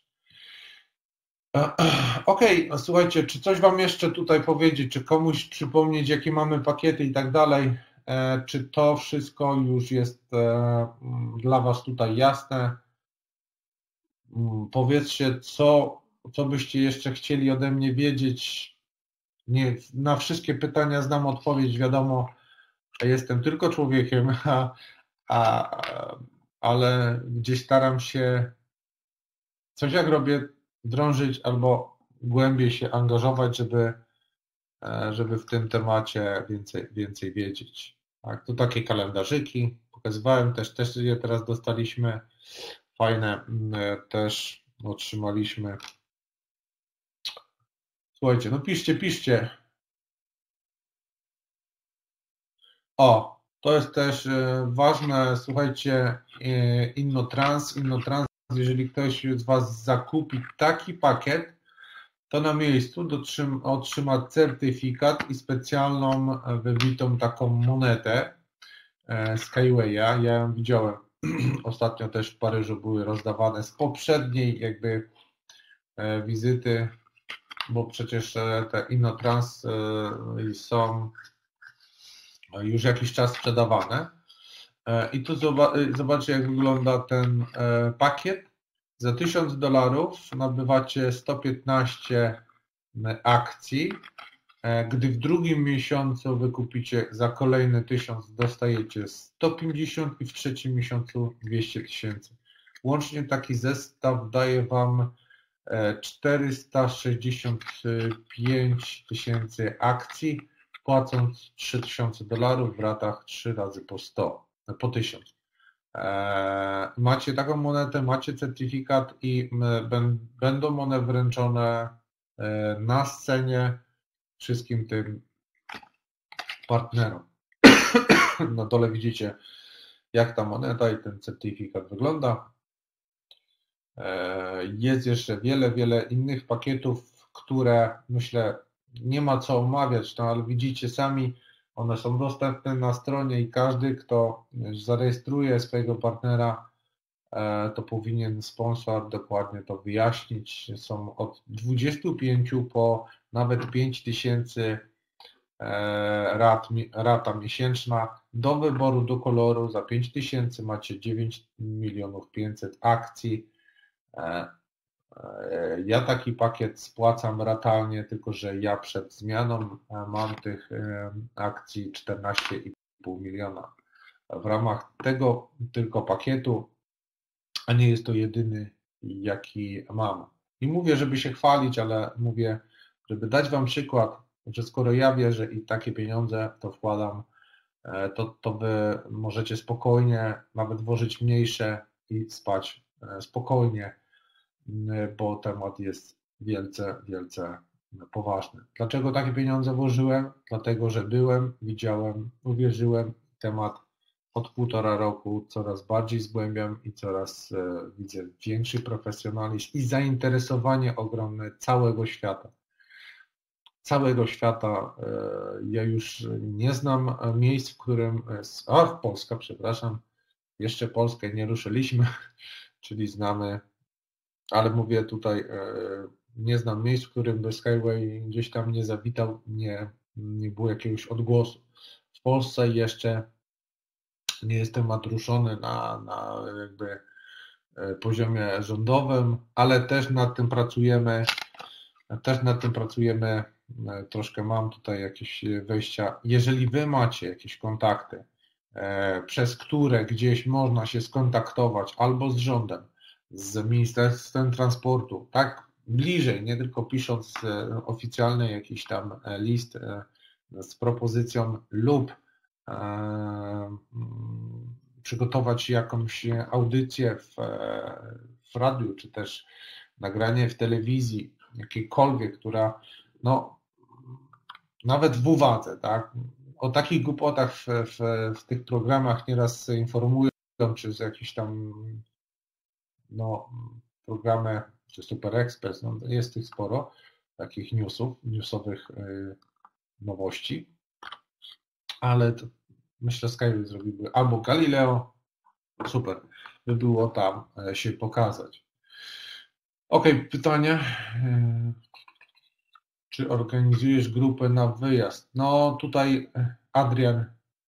Okej, okay, słuchajcie, czy coś wam jeszcze tutaj powiedzieć, czy komuś przypomnieć, jakie mamy pakiety i tak dalej, czy to wszystko już jest dla was tutaj jasne? Powiedzcie, co, co byście jeszcze chcieli ode mnie wiedzieć. Nie, na wszystkie pytania znam odpowiedź, wiadomo, jestem tylko człowiekiem, a, a, ale gdzieś staram się coś jak robię, drążyć albo głębiej się angażować, żeby, żeby w tym temacie więcej, więcej wiedzieć. Tak, to takie kalendarzyki pokazywałem, też, też je teraz dostaliśmy, fajne też otrzymaliśmy. Słuchajcie, no piszcie, piszcie. O, to jest też ważne, słuchajcie, InnoTrans, InnoTrans, jeżeli ktoś z was zakupi taki pakiet, to na miejscu otrzyma certyfikat i specjalną wybitą taką monetę Skywaya. Ja ją widziałem ostatnio też w Paryżu, były rozdawane z poprzedniej jakby wizyty, bo przecież te InnoTrans są już jakiś czas sprzedawane. I tu zobaczcie, jak wygląda ten pakiet. Za tysiąc dolarów nabywacie sto piętnaście akcji. Gdy w drugim miesiącu wykupicie za kolejny tysiąc, dostajecie sto pięćdziesiąt i w trzecim miesiącu dwieście tysięcy. Łącznie taki zestaw daje wam czterysta sześćdziesiąt pięć tysięcy akcji, płacąc trzy tysiące dolarów w ratach trzy razy po sto, po tysiąc. Macie taką monetę, macie certyfikat i będą one wręczone na scenie wszystkim tym partnerom. Na dole widzicie, jak ta moneta i ten certyfikat wygląda. Jest jeszcze wiele, wiele innych pakietów, które myślę nie ma co omawiać, no ale widzicie sami, one są dostępne na stronie i każdy, kto zarejestruje swojego partnera, to powinien sponsor dokładnie to wyjaśnić. Są od dwudziestu pięciu po nawet pięć tysięcy rat, rata miesięczna. Do wyboru, do koloru za pięć tysięcy macie dziewięć milionów pięćset akcji. Ja taki pakiet spłacam ratalnie, tylko że ja przed zmianą mam tych akcji czternaście i pół miliona. W ramach tego tylko pakietu, a nie jest to jedyny, jaki mam. I mówię, żeby się chwalić, ale mówię, żeby dać wam przykład, że skoro ja wierzę i takie pieniądze to wkładam, to, to wy możecie spokojnie nawet włożyć mniejsze i spać spokojnie, bo temat jest wielce, wielce poważny. Dlaczego takie pieniądze włożyłem? Dlatego, że byłem, widziałem, uwierzyłem, temat od półtora roku coraz bardziej zgłębiam i coraz e, widzę większy profesjonalizm i zainteresowanie ogromne całego świata. Całego świata. E, ja już nie znam miejsc, w którym, a w Polska, przepraszam, jeszcze Polskę nie ruszyliśmy, czyli znamy, ale mówię tutaj, e, nie znam miejsc, w którym by Skyway gdzieś tam nie zawitał, nie, nie było jakiegoś odgłosu. W Polsce jeszcze nie jest temat ruszony na, na jakby poziomie rządowym, ale też nad tym pracujemy, też nad tym pracujemy, troszkę mam tutaj jakieś wejścia. Jeżeli Wy macie jakieś kontakty, przez które gdzieś można się skontaktować albo z rządem, z Ministerstwem Transportu, tak bliżej, nie tylko pisząc oficjalny jakiś tam list z propozycją lub przygotować jakąś audycję w, w radiu, czy też nagranie w telewizji, jakiejkolwiek, która no nawet w uwadze, tak, o takich głupotach w, w, w tych programach nieraz informują, czy z jakichś tam no programy, czy Super Express, no jest tych sporo, takich newsów, newsowych yy, nowości, ale to myślę, Skyway zrobiłby albo Galileo, super, by było tam się pokazać. Ok, pytanie. Czy organizujesz grupę na wyjazd? No tutaj Adrian.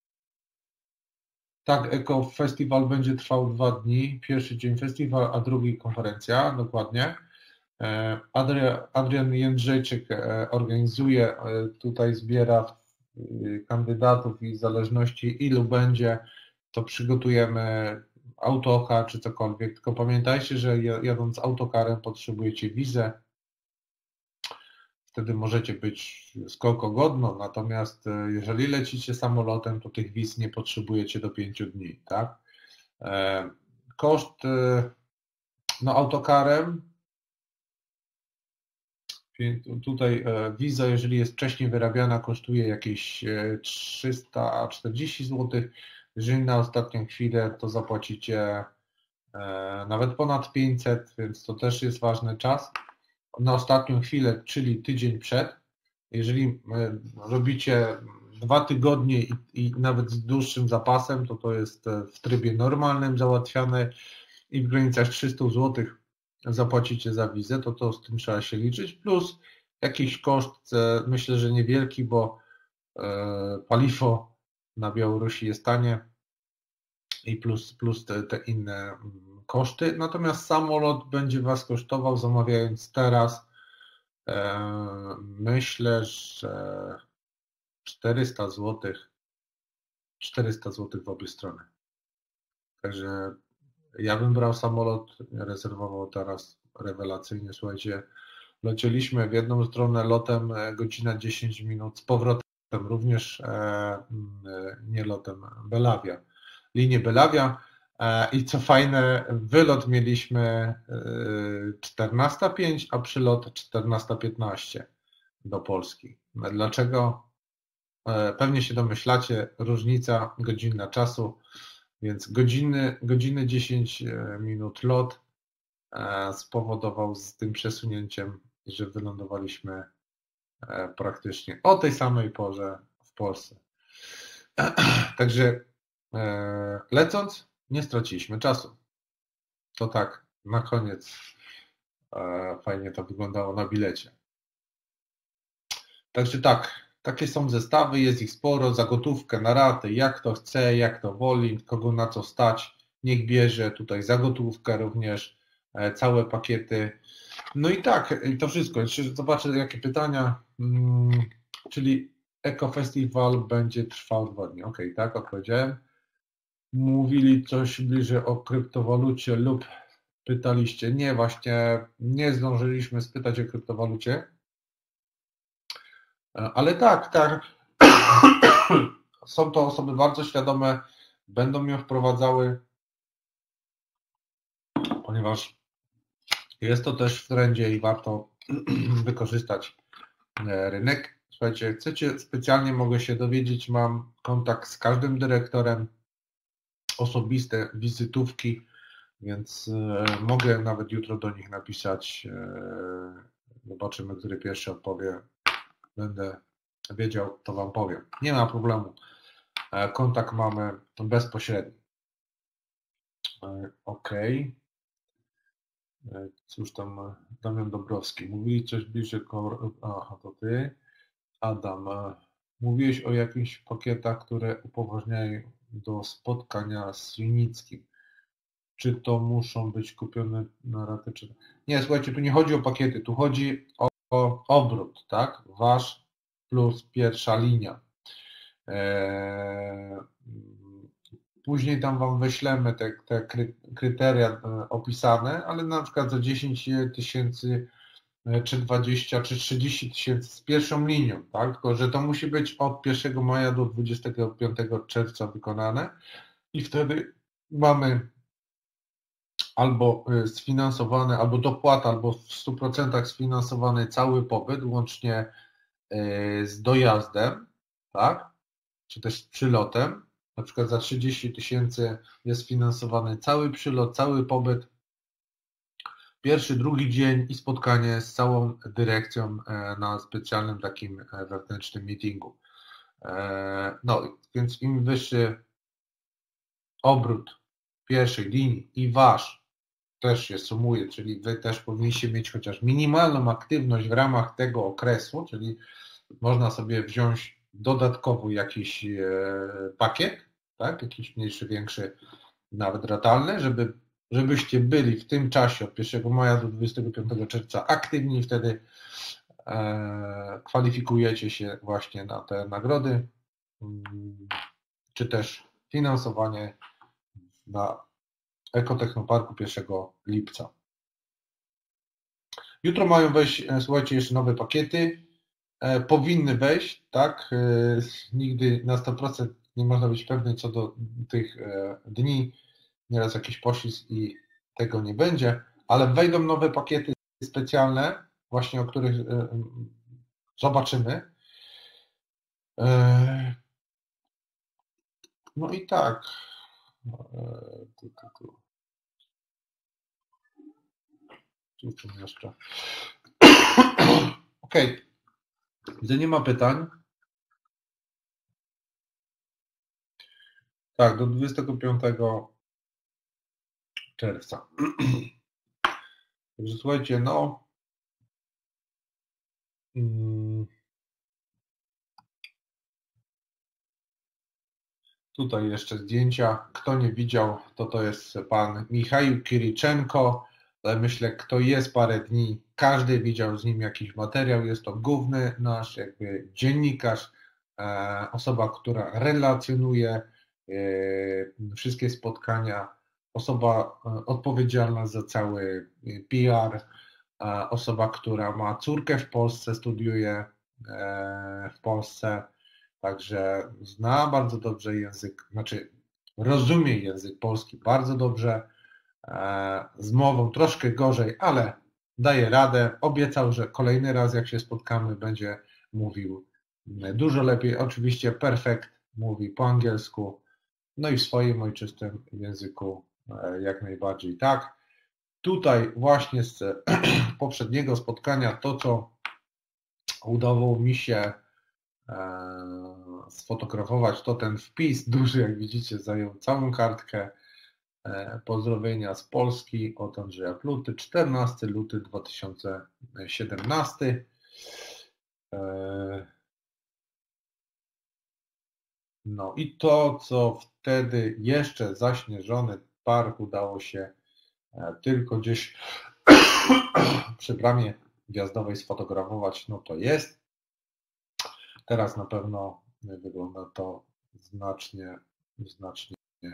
Tak, Eko Festiwal będzie trwał dwa dni. Pierwszy dzień festiwal, a drugi konferencja, dokładnie. Adrian, Adrian Jędrzejczyk organizuje, tutaj zbiera kandydatów i w zależności ilu będzie, to przygotujemy autokar czy cokolwiek, tylko pamiętajcie, że jadąc autokarem potrzebujecie wizę, wtedy możecie być skokogodno, natomiast jeżeli lecicie samolotem, to tych wiz nie potrzebujecie do pięciu dni, tak? Koszt no autokarem, tutaj wiza, jeżeli jest wcześniej wyrabiana, kosztuje jakieś trzysta czterdzieści złotych. Jeżeli na ostatnią chwilę, to zapłacicie nawet ponad pięćset, więc to też jest ważny czas. Na ostatnią chwilę, czyli tydzień przed, jeżeli robicie dwa tygodnie i, i nawet z dłuższym zapasem, to to jest w trybie normalnym załatwiane i w granicach trzysta złotych zapłacicie za wizę, to to z tym trzeba się liczyć, plus jakiś koszt, myślę, że niewielki, bo paliwo na Białorusi jest tanie i plus, plus te, te inne koszty, natomiast samolot będzie Was kosztował, zamawiając teraz, myślę, że czterysta złotych, czterysta złotych w obie strony. Także ja bym brał samolot, rezerwował teraz rewelacyjnie, słuchajcie, lecieliśmy w jedną stronę lotem godzina dziesięć minut, z powrotem również nie lotem Belavia, linię Belavia i co fajne, wylot mieliśmy czternasta pięć, a przylot czternasta piętnaście do Polski. Dlaczego? Pewnie się domyślacie, różnica godzinna czasu, więc godziny, godziny dziesięć minut lot spowodował z tym przesunięciem, że wylądowaliśmy praktycznie o tej samej porze w Polsce. Także lecąc, nie straciliśmy czasu. To tak, na koniec fajnie to wyglądało na bilecie. Także tak, takie są zestawy, jest ich sporo, za gotówkę, na raty, jak to chce, jak to woli, kogo na co stać, niech bierze tutaj za gotówkę również, całe pakiety. No i tak, to wszystko. Jeszcze zobaczę, jakie pytania, hmm, czyli Eko Festiwal będzie trwał dwa dni. Ok, tak, odpowiedziałem. Mówili coś bliżej o kryptowalucie lub pytaliście? Nie, właśnie nie zdążyliśmy spytać o kryptowalucie. Ale tak, tak, są to osoby bardzo świadome, będą ją wprowadzały, ponieważ jest to też w trendzie i warto wykorzystać rynek. Słuchajcie, chcecie specjalnie, mogę się dowiedzieć, mam kontakt z każdym dyrektorem, osobiste wizytówki, więc mogę nawet jutro do nich napisać. Zobaczymy, który pierwszy odpowie. Będę wiedział, to Wam powiem. Nie ma problemu. Kontakt mamy bezpośredni. Ok. Cóż tam, Damian Dobrowski. Mówili coś bliżej. Aha, to Ty. Adam. Mówiłeś o jakichś pakietach, które upoważniają do spotkania z Junickim. Czy to muszą być kupione na ratę, czy... Nie, słuchajcie, tu nie chodzi o pakiety, tu chodzi o, o obrót, tak? Wasz plus pierwsza linia. Eee, później tam Wam wyślemy te, te kryteria opisane, ale na przykład za dziesięć tysięcy, czy dwadzieścia, czy trzydzieści tysięcy z pierwszą linią, tak? Tylko że to musi być od pierwszego maja do dwudziestego piątego czerwca wykonane i wtedy mamy albo sfinansowany, albo dopłata, albo w stu procentach sfinansowany cały pobyt, łącznie z dojazdem, tak? Czy też z przylotem. Na przykład za trzydzieści tysięcy jest finansowany cały przylot, cały pobyt, pierwszy, drugi dzień i spotkanie z całą dyrekcją na specjalnym takim wewnętrznym meetingu. No, więc im wyższy obrót pierwszej linii i Wasz też się sumuje, czyli Wy też powinniście mieć chociaż minimalną aktywność w ramach tego okresu, czyli można sobie wziąć dodatkowo jakiś pakiet, tak, jakiś mniejszy, większy, nawet ratalny, żeby, żebyście byli w tym czasie od pierwszego maja do dwudziestego piątego czerwca aktywni, wtedy e, kwalifikujecie się właśnie na te nagrody, czy też finansowanie na Ekotechnoparku pierwszego lipca. Jutro mają wejść, słuchajcie, jeszcze nowe pakiety. E, powinny wejść, tak? E, nigdy na sto procent nie można być pewny co do tych e, dni. Nieraz jakiś poślizg i tego nie będzie, ale wejdą nowe pakiety specjalne, właśnie o których e, zobaczymy. E, no i tak. E, tu, tu, tu. Tu, tu jeszcze. Ok. Gdy nie ma pytań. Tak, do dwudziestego piątego czerwca. Także słuchajcie, no. Hmm, tutaj jeszcze zdjęcia. Kto nie widział, to to jest pan Michał Kiriczenko. Ale myślę, kto jest parę dni, każdy widział z nim jakiś materiał. Jest to główny nasz jakby dziennikarz, e, osoba, która relacjonuje e, wszystkie spotkania, osoba e, odpowiedzialna za cały P R, e, osoba, która ma córkę w Polsce, studiuje e, w Polsce, także zna bardzo dobrze język, znaczy rozumie język polski bardzo dobrze. Z mową troszkę gorzej, ale daje radę. Obiecał, że kolejny raz jak się spotkamy będzie mówił dużo lepiej. Oczywiście perfekt mówi po angielsku, no i w swoim ojczystym języku jak najbardziej tak. Tutaj właśnie z poprzedniego spotkania to, co udało mi się sfotografować, to ten wpis duży, jak widzicie, zajął całą kartkę. Pozdrowienia z Polski od Andrzeja Pluty, czternastego lutego dwa tysiące siedemnastego. No i to, co wtedy jeszcze zaśnieżony park udało się tylko gdzieś przy bramie wjazdowej sfotografować, no to jest. Teraz na pewno wygląda to znacznie, znacznie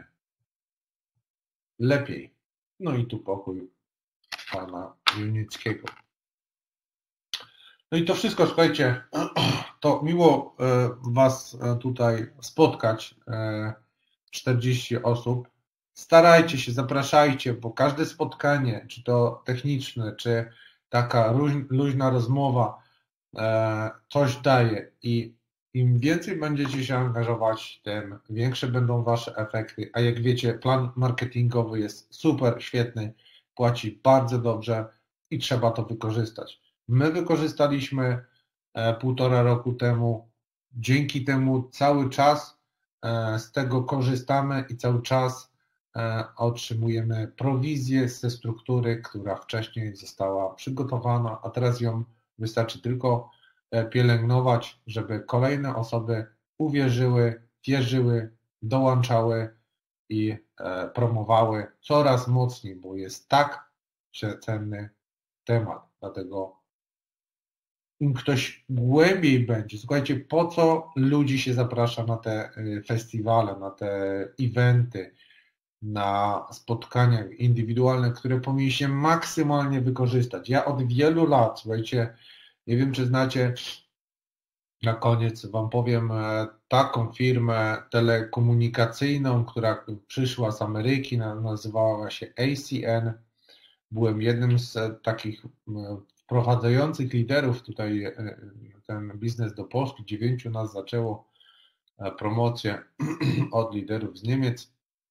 lepiej. No i tu pokój pana Junickiego. No i to wszystko, słuchajcie, to miło Was tutaj spotkać, czterdzieści osób. Starajcie się, zapraszajcie, bo każde spotkanie, czy to techniczne, czy taka luźna rozmowa, coś daje i im więcej będziecie się angażować, tym większe będą Wasze efekty, a jak wiecie, plan marketingowy jest super, świetny, płaci bardzo dobrze i trzeba to wykorzystać. My wykorzystaliśmy półtora roku temu, dzięki temu cały czas z tego korzystamy i cały czas otrzymujemy prowizję ze struktury, która wcześniej została przygotowana, a teraz ją wystarczy tylko pielęgnować, żeby kolejne osoby uwierzyły, wierzyły, dołączały i promowały coraz mocniej, bo jest tak cenny temat. Dlatego im ktoś głębiej będzie, słuchajcie, po co ludzi się zaprasza na te festiwale, na te eventy, na spotkania indywidualne, które powinniście maksymalnie wykorzystać. Ja od wielu lat, słuchajcie, nie wiem, czy znacie, na koniec Wam powiem, taką firmę telekomunikacyjną, która przyszła z Ameryki, nazywała się A C N. Byłem jednym z takich wprowadzających liderów tutaj ten biznes do Polski. Dziewięciu nas zaczęło promocję od liderów z Niemiec.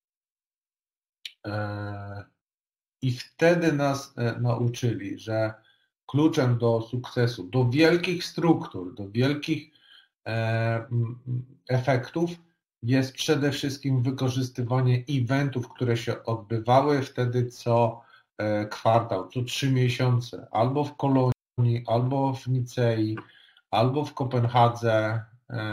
I wtedy nas nauczyli, że kluczem do sukcesu, do wielkich struktur, do wielkich efektów jest przede wszystkim wykorzystywanie eventów, które się odbywały wtedy co kwartał, co trzy miesiące, albo w Kolonii, albo w Nicei, albo w Kopenhadze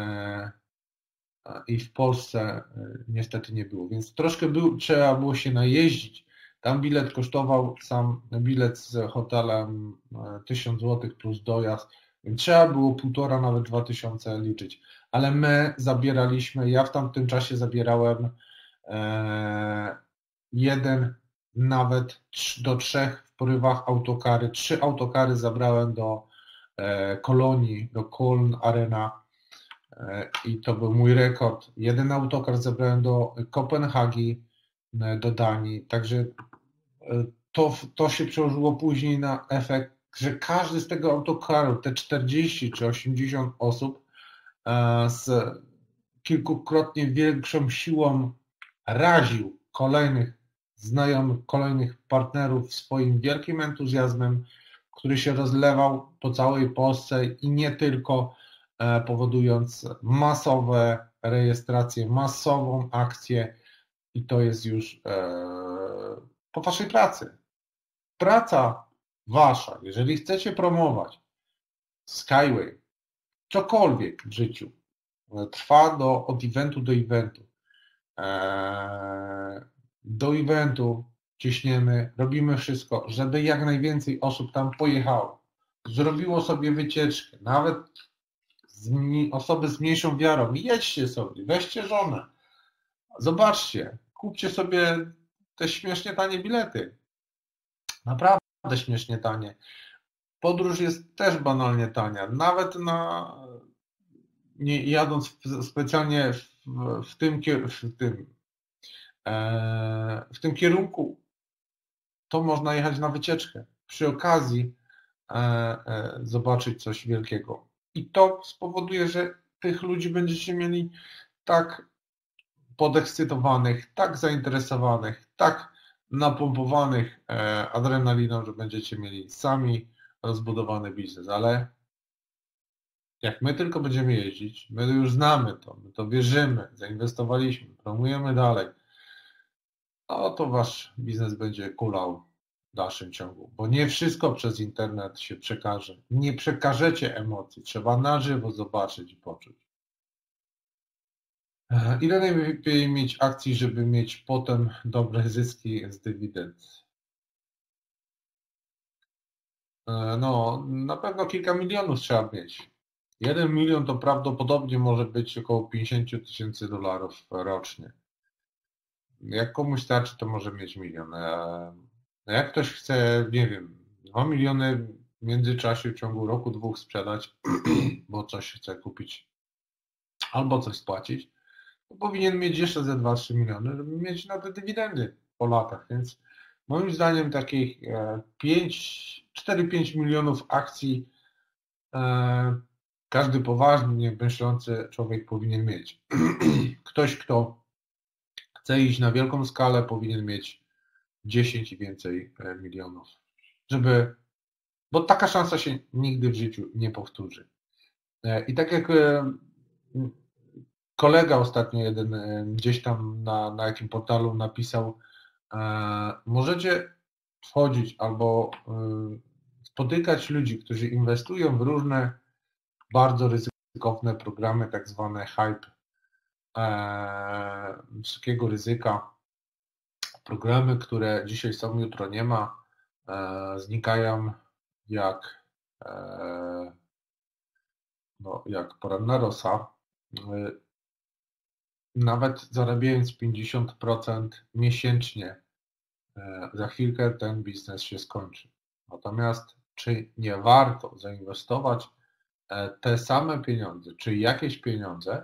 i w Polsce niestety nie było, więc troszkę był, trzeba było się najeździć. Tam bilet kosztował, sam bilet z hotelem tysiąc złotych plus dojazd, więc trzeba było półtora, nawet dwa tysiące liczyć. Ale my zabieraliśmy, ja w tamtym czasie zabierałem e, jeden, nawet do trzech w porywach autokary. Trzy autokary zabrałem do e, Kolonii, do Köln Arena e, i to był mój rekord. Jeden autokar zabrałem do Kopenhagi, e, do Danii, także To, to się przełożyło później na efekt, że każdy z tego autokaru, te czterdzieści czy osiemdziesiąt osób z kilkukrotnie większą siłą raził kolejnych znajomych, kolejnych partnerów swoim wielkim entuzjazmem, który się rozlewał po całej Polsce i nie tylko, powodując masowe rejestracje, masową akcję i to jest już po Waszej pracy. Praca Wasza, jeżeli chcecie promować Skyway, cokolwiek w życiu, trwa do, od eventu do eventu. Eee, do eventu ciśniemy, robimy wszystko, żeby jak najwięcej osób tam pojechało. Zrobiło sobie wycieczkę, nawet z, osoby z mniejszą wiarą. Jedźcie sobie, weźcie żonę, zobaczcie, kupcie sobie te śmiesznie tanie bilety. Naprawdę śmiesznie tanie. Podróż jest też banalnie tania. Nawet na, nie jadąc specjalnie w, w, tym, w, tym, e, w tym kierunku, to można jechać na wycieczkę. Przy okazji e, e, zobaczyć coś wielkiego. I to spowoduje, że tych ludzi będziecie mieli tak podekscytowanych, tak zainteresowanych, tak napompowanych adrenaliną, że będziecie mieli sami rozbudowany biznes, ale jak my tylko będziemy jeździć, my już znamy to, my to wierzymy, zainwestowaliśmy, promujemy dalej, no to wasz biznes będzie kulał w dalszym ciągu, bo nie wszystko przez internet się przekaże, nie przekażecie emocji, trzeba na żywo zobaczyć i poczuć. Ile najlepiej mieć akcji, żeby mieć potem dobre zyski z dywidend? No, na pewno kilka milionów trzeba mieć. Jeden milion to prawdopodobnie może być około pięćdziesiąt tysięcy dolarów rocznie. Jak komuś starczy, to może mieć milion. Jak ktoś chce, nie wiem, dwa miliony, w międzyczasie w ciągu roku, dwóch sprzedać, bo coś chce kupić albo coś spłacić, to powinien mieć jeszcze ze dwa trzy miliony, żeby mieć na te dywidendy po latach. Więc moim zdaniem takich cztery pięć milionów akcji każdy poważnie myślący człowiek powinien mieć. Ktoś, kto chce iść na wielką skalę, powinien mieć dziesięć i więcej milionów, żeby, bo taka szansa się nigdy w życiu nie powtórzy. I tak jak kolega ostatnio jeden gdzieś tam na, na jakim portalu napisał, możecie wchodzić albo spotykać ludzi, którzy inwestują w różne bardzo ryzykowne programy, tak zwane hype, wysokiego ryzyka, programy, które dzisiaj są, jutro nie ma, znikają jak, no, jak poranna rosa, nawet zarabiając pięćdziesiąt procent miesięcznie, za chwilkę ten biznes się skończy. Natomiast czy nie warto zainwestować te same pieniądze, czy jakieś pieniądze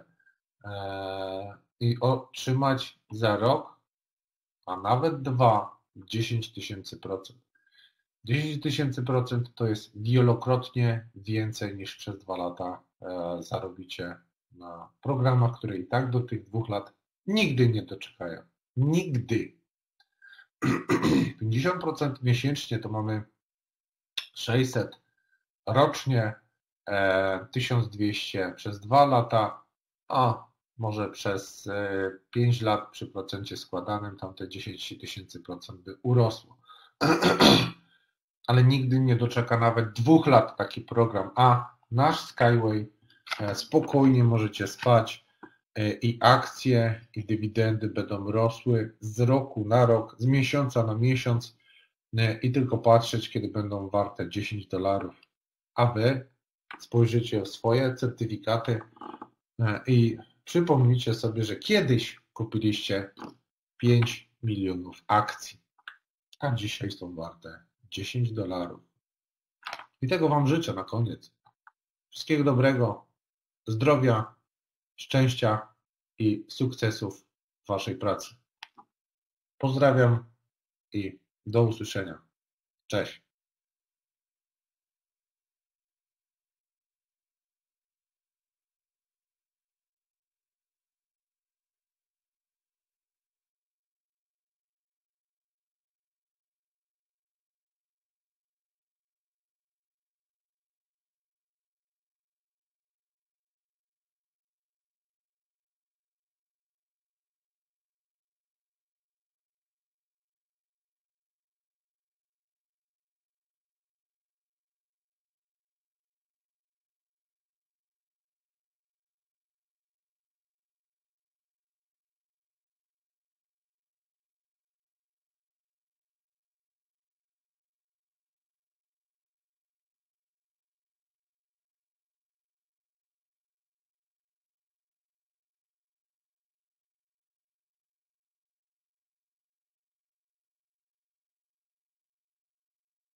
i otrzymać za rok, a nawet dwa, dziesięć tysięcy procent. dziesięć tysięcy procent to jest wielokrotnie więcej niż przez dwa lata zarobicie na programach, które i tak do tych dwóch lat nigdy nie doczekają. Nigdy. pięćdziesiąt procent miesięcznie to mamy sześćset rocznie, tysiąc dwieście przez dwa lata, a może przez pięć lat przy procencie składanym tam te dziesięć tysięcy procent by urosło. Ale nigdy nie doczeka nawet dwóch lat taki program, a nasz Skyway spokojnie możecie spać i akcje i dywidendy będą rosły z roku na rok, z miesiąca na miesiąc i tylko patrzeć, kiedy będą warte dziesięć dolarów, a wy spojrzycie w swoje certyfikaty i przypomnijcie sobie, że kiedyś kupiliście pięć milionów akcji, a dzisiaj są warte dziesięć dolarów. I tego wam życzę na koniec. Wszystkiego dobrego, zdrowia, szczęścia i sukcesów w waszej pracy. Pozdrawiam i do usłyszenia. Cześć.